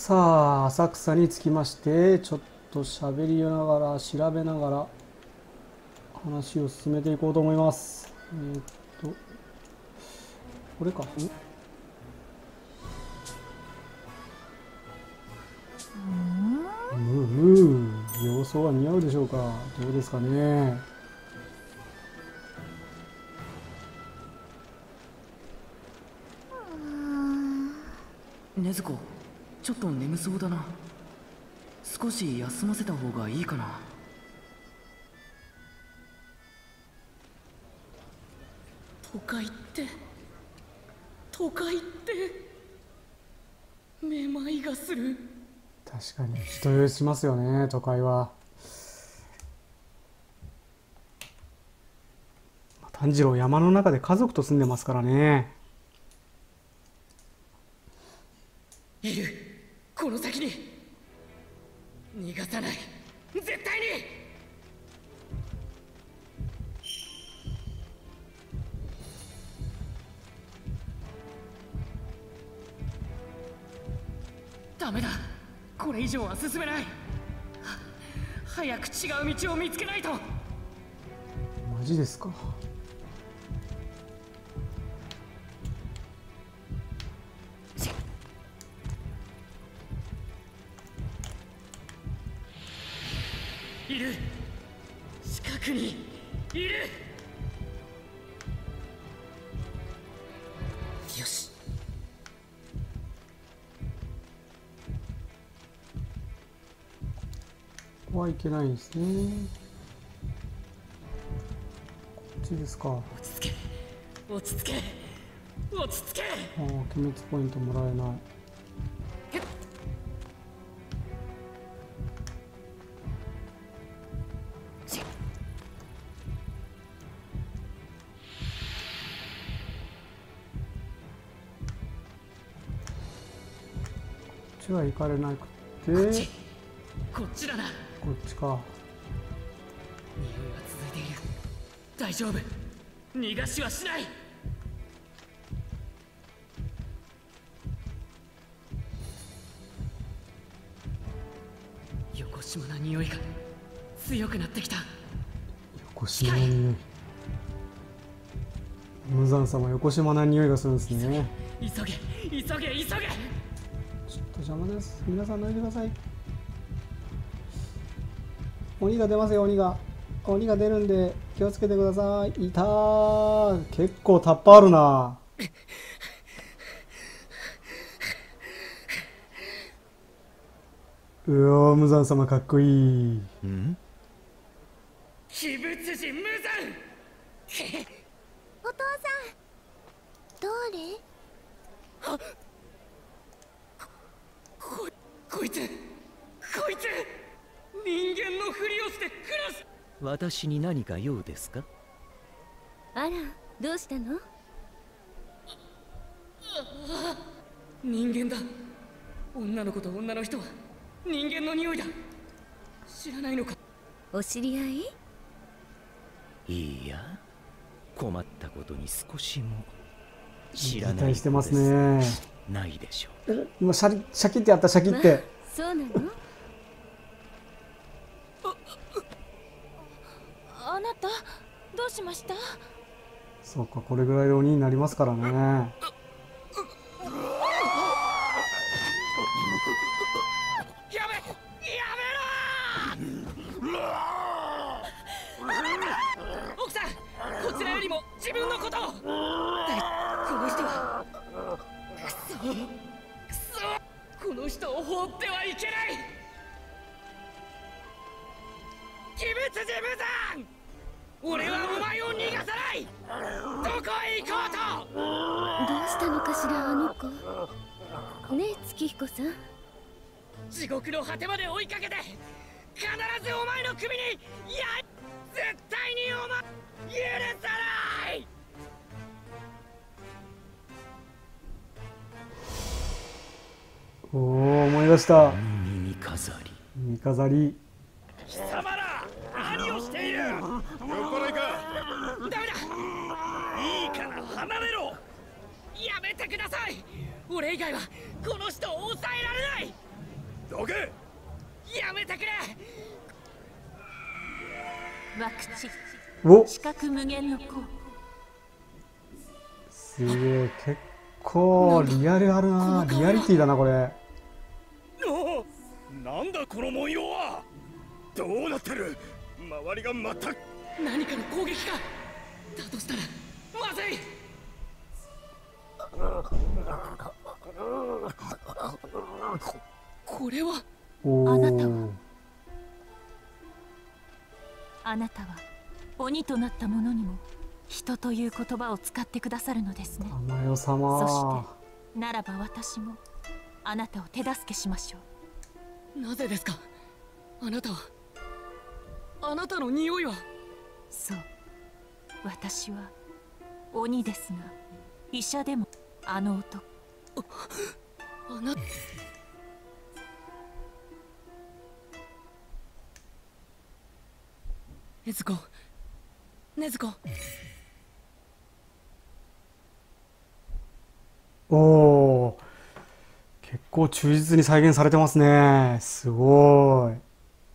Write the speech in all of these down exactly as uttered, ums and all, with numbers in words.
さあ浅草に着きまして、ちょっと喋りながら調べながら話を進めていこうと思います。えー、っとこれか。むむ様相は似合うでしょうか。どうですかね。 禰豆子、ちょっと眠そうだな。少し休ませた方がいいかな。 都会って都会ってめまいがする。 確かに人酔いしますよね、都会は。炭治郎山の中で家族と住んでますからね。 いる、この先に。逃がさない、絶対に。ダメだ、これ以上は進めない。早く違う道を見つけないと。 マジですか。 いる、近くにいる。よし。 ここはいけないんですね。こっちですか。 落ち着け、落ち着け、落ち着け。 ああ、鬼滅ポイントもらえない。こっちは行かれなくて、 こっち、こっちだな。 こっちか。 匂いは続いている。大丈夫、逃がしはしない。よこしまな匂いが強くなってきた。よこしまな匂い。無惨様、よこしまな匂いがするんですね。 急げ急げ急げ。 ちょっと邪魔です。皆さん脱いでください。鬼が出ますよ、鬼が。鬼が出るんで気をつけてください。いたー。結構タッパあるな。うおー、無惨様かっこいい。ん？ 鬼物人無惨。 お父さん、誰？ はこ、こいつ、こいつ人間のふりをしてクラス。 私に何か用ですか？ あら、どうしたの？ 人間だ。女の子と女の人は人間の匂いだ。知らないのか？ お知り合い？ いいや、困ったことに少しも知ら期ない待してますね。 ないでしょう。 今シャリシャキってやった、シャキって。 まあ、そうなの？あ、あなたどうしました？ そうか、これぐらいで鬼になりますからね。 やめ、やめろー。奥さん、こちらよりも自分のことを。この人はくそくそ、この人を放ってはいけない。鬼物人無惨、俺はお前を逃がさない。どこへ行こうと。 どうしたのかしら、あの子。ねえ、月彦さん。 地獄の果てまで追いかけて必ずお前の首に、いや絶対にお前許さない。 おお、思い出した。 耳飾り。 耳飾り。 貴様ら何をしている。酔っ払いか。ダメだ、いいから離れろ。やめてください。俺以外はこの人を抑えられない。 どけ。 やめてくれ。 ワクチお、 視覚無限の子。 すげえ、結構リアルあるな。リアリティだなこれ。 おなんだこの文様は。どうなってる。周りが全く。 何かの攻撃か。だとしたらまずい。これは。 おあなたはお。 あなたは鬼となった者にも人という言葉を使ってくださるのですね。 玉代様。 そしてならば私もあなたを手助けしましょう。 なぜですか。あなたは。あなたの匂いは。 そう、私は鬼ですが医者でもあの男。 あなた。禰豆子、禰豆子。 おお、結構忠実に再現されてますね。すごい。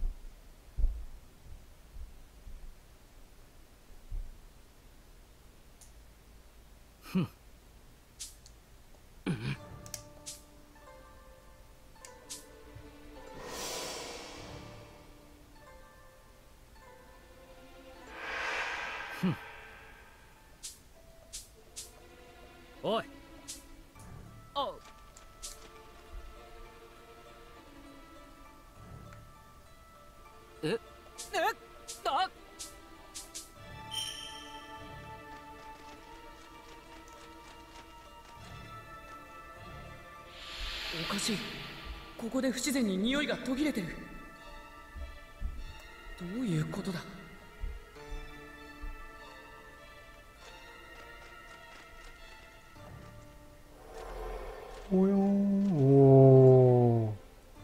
おい。 あ。 ええあ。おかしい。ここで不自然に匂いが途切れてる。どういうことだ。 およー。お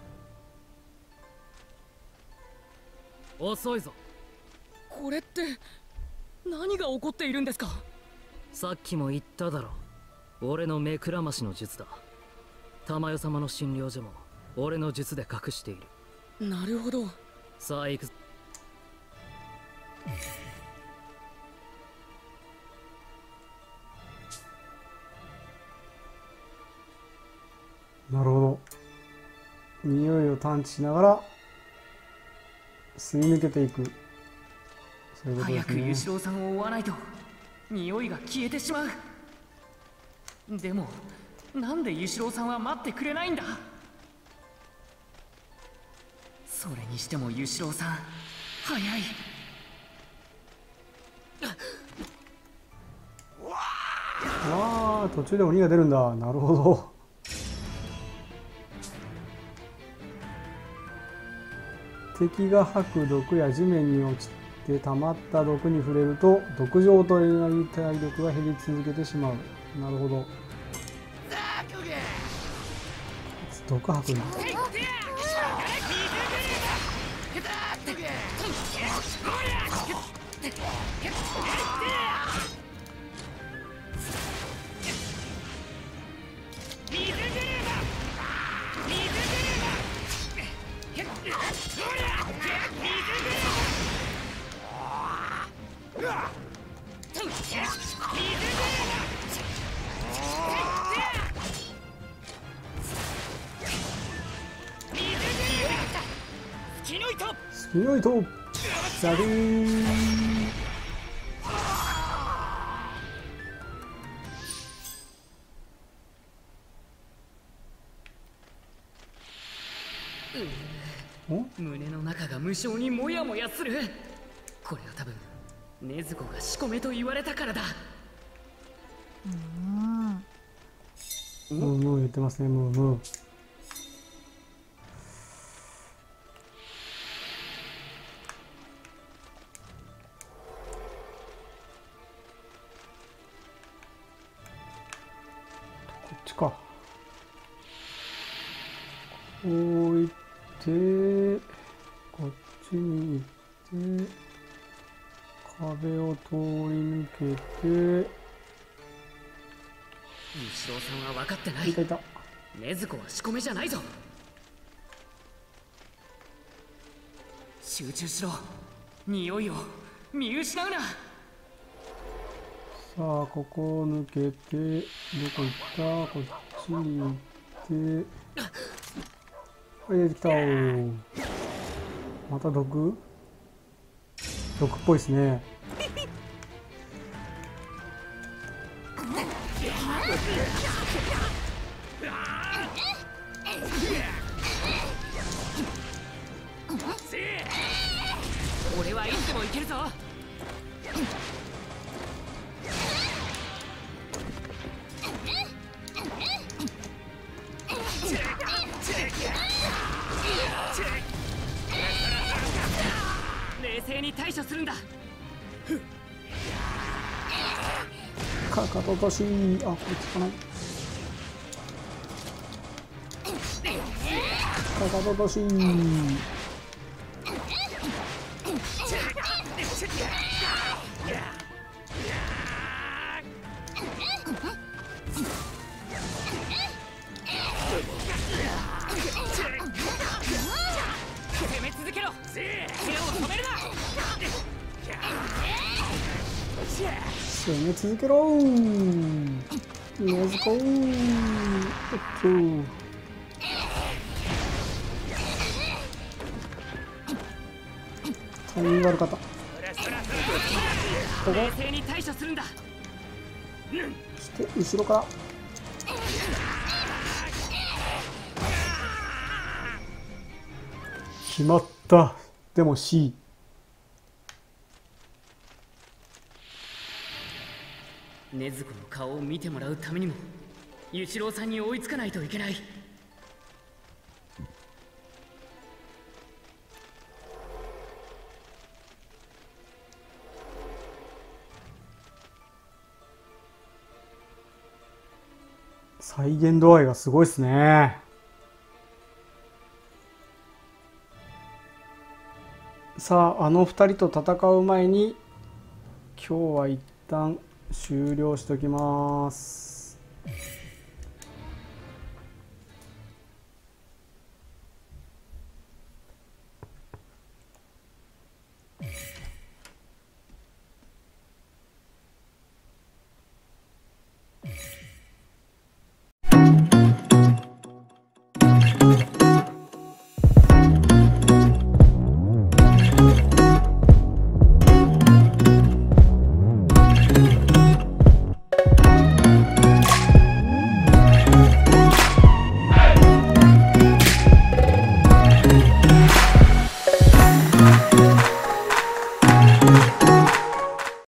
ー。 遅いぞ。 これって何が起こっているんですか。 さっきも言っただろ。俺の目くらましの術だ。玉代様の診療所も俺の術で隠している。 なるほど。 さあ行くぞ。 なるほど。匂いを探知しながらすり抜けていく。そういうことですね。 早くユシロウさんを追わないと匂いが消えてしまう。でもなんでユシロウさんは待ってくれないんだ。それにしてもユシロウさん早い。 ああ、途中で鬼が出るんだ。なるほど。敵が吐く毒や地面に落ちて溜まった毒に触れると毒状とエネルギー体力が減り続けてしまう。なるほど。毒吐くんだ。スキノイトザリーン。 胸の中が無性にモヤモヤする。これは多分禰豆子が仕込めと言われたからだ。 ムームー言ってますね。ムームー。こっちか。こういってこっちに行って壁を通り抜けて。 ユシロウさんは分かってない。 いたいた。 禰豆子は仕込めじゃないぞ。 集中しろ。匂いを見失うな。 さあここを抜けて、どこ行った？こっちに行って、はい出てきた。また毒？毒っぽいですね。 俺はいつでもいけるぞ。冷静に対処するんだ。 かかと落とし。あ、これ効かない。かかと落とし。 攻め続けろ。手を止めるな。 攻め続けろー。レズコー。おっと。タイミング悪かった。ここ。 冷静に対処するんだ。 そして後ろから。決まった。でも C。 禰豆子の顔を見てもらうためにもユシロウさんに追いつかないといけない。 再現度合いがすごいですね。さああのふたりと戦う前に今日は一旦終了しときます。